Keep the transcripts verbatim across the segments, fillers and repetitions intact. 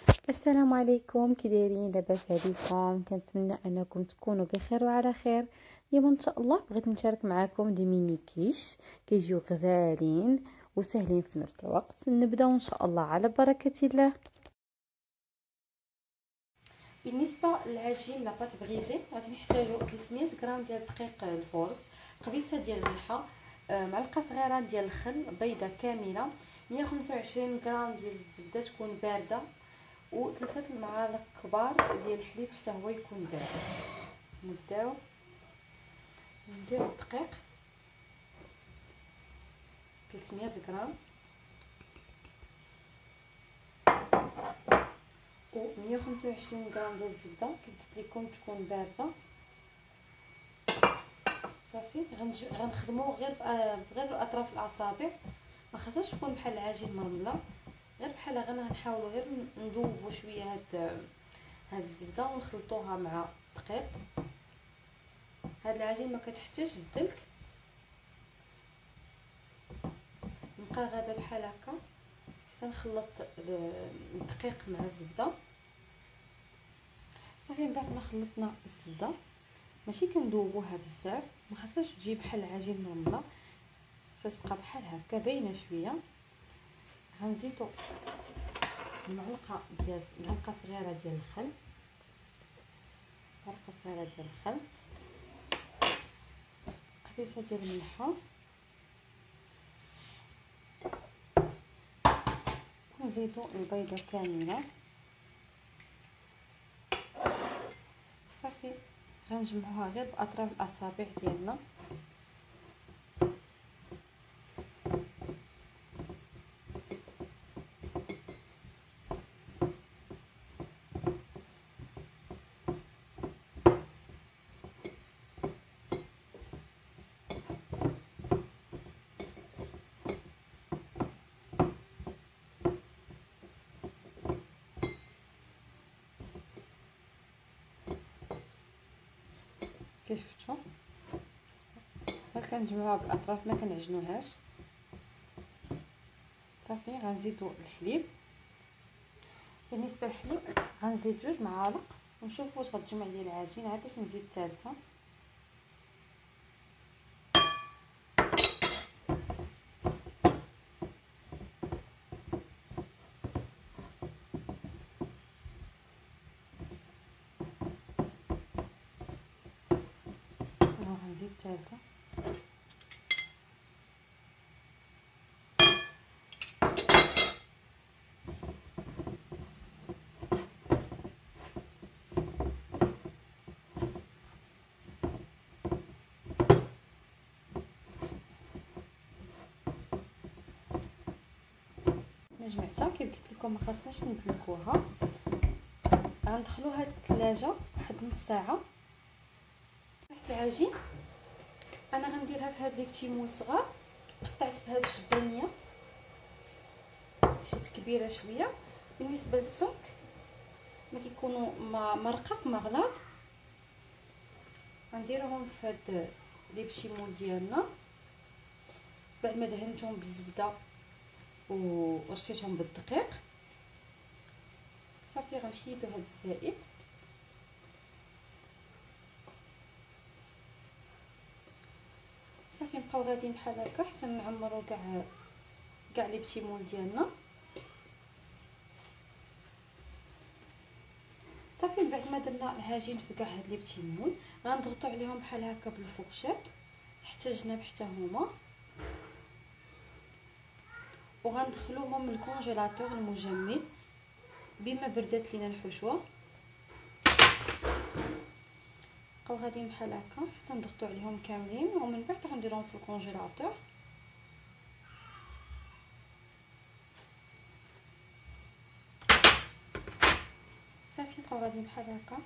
السلام عليكم، كي دايرين؟ لاباس عليكم؟ كنتمنى انكم تكونوا بخير وعلى خير. اليوم ان شاء الله بغيت نشارك معكم دي ميني كيش كيجيو غزالين وسهلين في نفس الوقت. نبداو ان شاء الله على بركه الله. بالنسبه للعجين لاباط بغيزي غادي نحتاجو ثلاثمية غرام ديال الدقيق الفورس، قبيصه ديال الملحه، معلقه صغيره ديال الخل، بيضه كامله، مية وخمسة وعشرين غرام ديال الزبده تكون بارده، وثلاثه المعالق كبار ديال الحليب حتى هو يكون بارد. نبداو ندير الدقيق ثلاثمية غرام و مية وخمسة وعشرين غرام ديال الزبده كيف قلت لكم تكون بارده. صافي غنخدمو غير بغير اطراف الاصابع، ما خاصهاش تكون بحال العجين مرمله، غير بحال غير غنحاولوا غير نذوبوا شويه هاد هاد الزبده ونخلطوها مع الدقيق. هاد العجين ما كتحتاج الدلك، نبقى غادا بحال هكا حتى نخلط الدقيق مع الزبده. صافي من بعد ما خلطنا الزبده ماشي كندوبوها بزاف، ما خاصهاش تجي بحال العجين مرمله، خاصها تبقى بحال هكا باينه شويه. غنزيدو معلقه ديال معلقه صغيره ديال الخل، معلقه صغيره ديال الخل، قبيصه ديال الملحه، ونزيدو البيضه كامله. صافي غنجمعوها غير باطراف الاصابع ديالنا. كيف شفتوا غير كنجمعوها بالاطراف، ما كنعجنوهاش. صافي غنزيدو الحليب. بالنسبه للحليب غنزيد جوج معالق ونشوف واش غتجمع لي العجين، عاد باش نزيد الثالثه. غنزيد الثالثه. جمعتها كيف قلت لكم، ما خاصناش ندلكوها. غندخلوها للثلاجه واحد نص ساعه. تحت العجين انا غنديرها في هاد لي بتي مول صغار، قطعت بهاد الجبانيه حيت كبيره شويه. بالنسبه للسمك ما كيكونوا مرقق مغلاط، غنديرهم في هاد لي بتي مول ديالنا بعد ما دهنتهم بالزبده ورشيتهم بالدقيق. صافي غنحيدو هاد الزائد. صافي نبقاو غاديين بحال هكا حتى نعمرو كاع كاع لي بتي مول ديالنا. صافي من بعد ما درنا العجين في كاع هاد لي بتي مول غنضغطو عليهم بحال هكا بالفرشاة حتى الجناب حتى هما، وغندخلوهم للكونجيلاتور المجمد بما بردات لينا الحشوه. بقاو غاديين بحال هكا حتى نضغطوا عليهم كاملين، ومن بعد غنديرهم في الكونجيلاتور. صافي بقاو غاديين بحال هكا.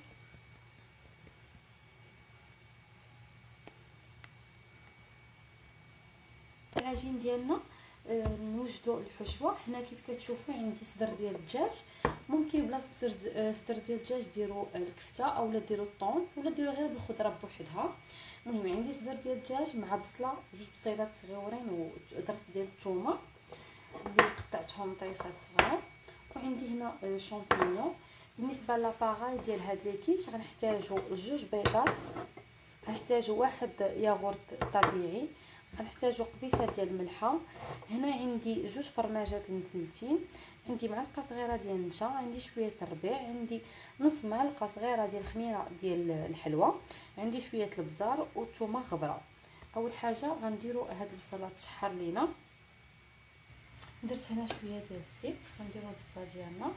العجين ديالنا نوجدوا الحشوه. هنا كيف كتشوفوا عندي صدر ديال الدجاج، ممكن بلا صدر ديال الدجاج ديروا الكفته اولا ديروا الطون ولا ديروا غير بالخضره بوحدها. المهم عندي صدر ديال الدجاج مع بصله، جوج بصيلات صغيورين ودرس ديال الثومه اللي قطعتهم طريفات صغار، وعندي هنا شامبينيون. بالنسبه لاباغاي ديال هاد ليكيش غنحتاجو جوج بيضات، غنحتاجو واحد ياغورت طبيعي، غنحتاجو قبيصه ديال الملحه، هنا عندي جوج فرماجات المثلثين، عندي معلقه صغيره ديال النشا، عندي شويه الربيع، عندي نص معلقه صغيره ديال الخميره ديال الحلوى، عندي شويه البزار والثومه خضراء. اول حاجه غنديروا هاد البصله تشحر لينا. درت هنا شويه ديال الزيت، غنديروا البصله ديالنا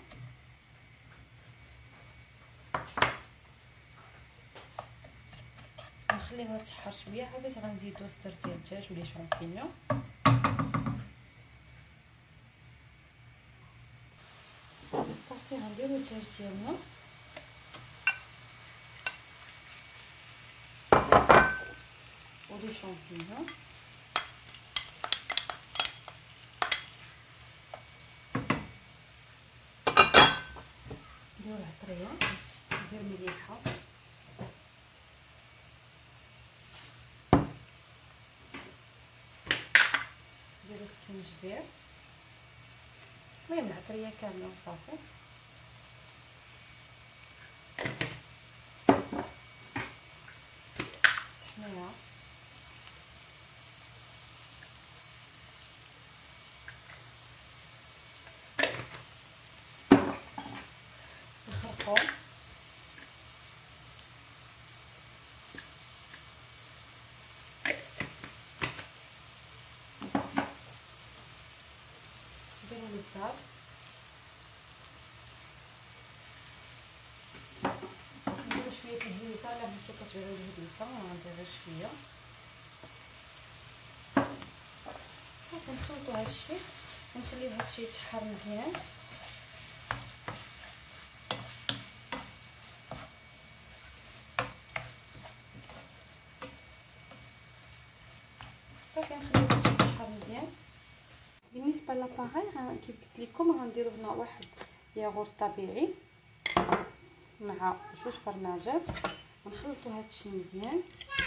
نخليها تشحر شويه، عاد غنزيدو ستر ديال الدجاج ولي شامبينيون. صافي غنديرو الدجاج ديالنا ولي شامبينيون، نديرو العطريه، ندير مليحه، نديرو سكينجبير، المهم العطريه كامله وصافي. تحميره الخرقوم، نديرو البزار، نديرو شويه الهريسه، الا بغيتو كتبيعو الهريسه غندير غير شويه. صافي نخلطو هادشي ونخليو هادشي يتحمر مزيان. صافي نخليو هادشي يتحمر مزيان. بالنسبه لاباغاي كيف قلت لكم غنديرو هنا واحد ياغورت طبيعي مع جوج فرماجات، ونخلطو هادشي مزيان.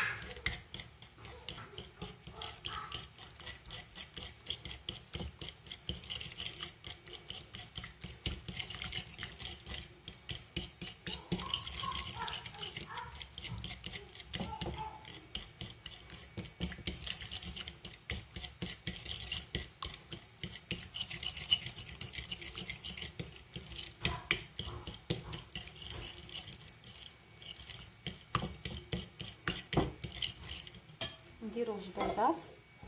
نديرو جوج بيضات،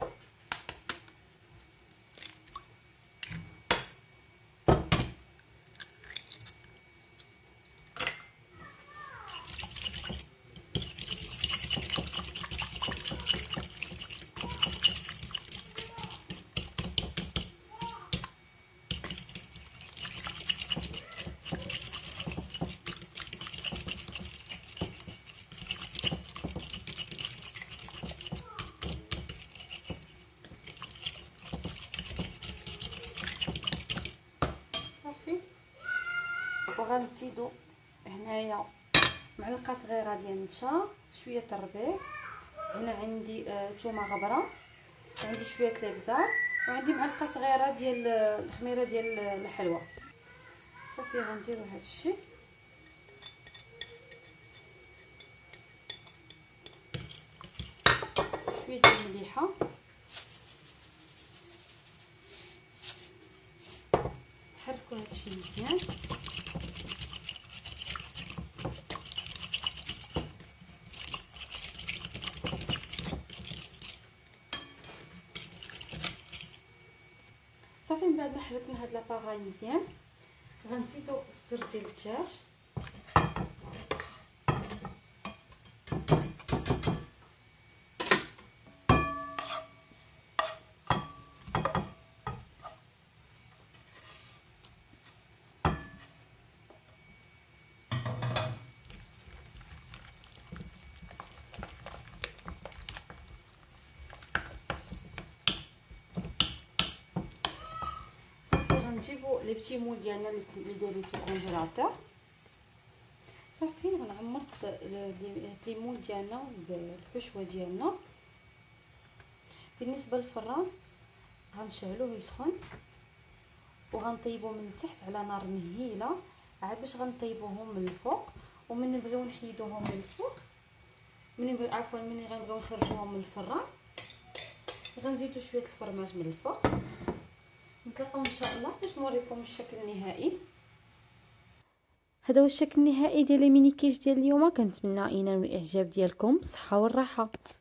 وغنزيدو هنايا معلقه صغيره ديال النشا، شويه الربيع، هنا عندي ثومه آه غبره، عندي شويه الابزار، وعندي معلقه صغيره ديال الخميره ديال الحلوى. صافي غنديرو هادشي شويه ديال المليحه، نحركو هادشي مزيان. صافي من بعد ما حركنا هاد لاباغاي مزيان غنزيدو صدر ديال الدجاج، نجيبو لي بتي مول ديالنا اللي دايرين في الكونجيلاتور. صافي غنعمر لي مول ديالنا بالحشوه ديالنا. بالنسبه للفران غنشعلوه يسخن وغنطيبو من التحت على نار مهيله عاد باش غنطيبوهم من الفوق. ومن نبغيو نحيدوهم من الفوق من نبغيو عفوا من غنبغيو نخرجوهم من الفران غنزيدو شويه الفرماج من الفوق. نتلاقاو ان شاء الله باش نوريكم الشكل النهائي. هذا هو الشكل النهائي ديال الميني كيش ديال اليوم. كنتمنى ينال الاعجاب ديالكم. بالصحه والراحه.